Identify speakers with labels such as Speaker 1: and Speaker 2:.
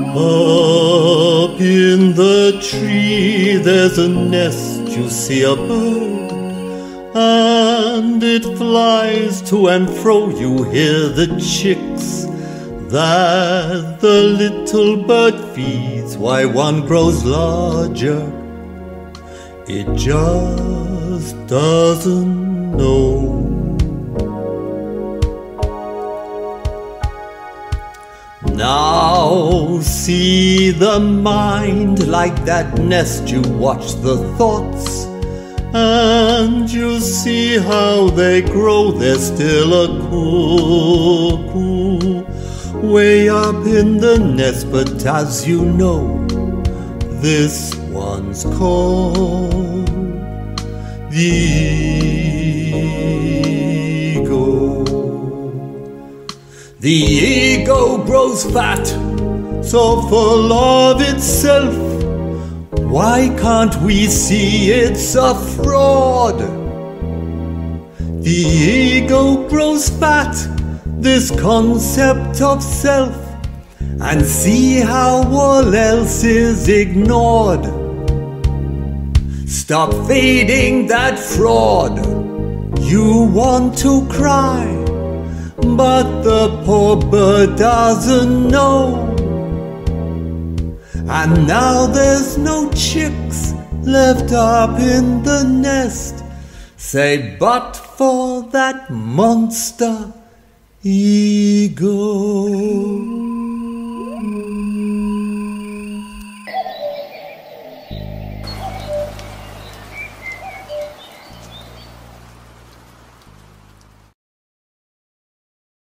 Speaker 1: Up in the tree there's a nest, you see a bird, and it flies to and fro, you hear the chicks that the little bird feeds. Why one grows larger, it just doesn't know. Now see the mind, like that nest you watch the thoughts, and you see how they grow. There's still a cuckoo way up in the nest, but as you know, this one's called the ego. The ego grows fat, so full of itself. Why can't we see it's a fraud? The ego grows fat, this concept of self, and see how all else is ignored. Stop feeding that fraud. You want to cry, but the poor bird doesn't know. And now there's no chicks left up in the nest. Say, but for that monster ego.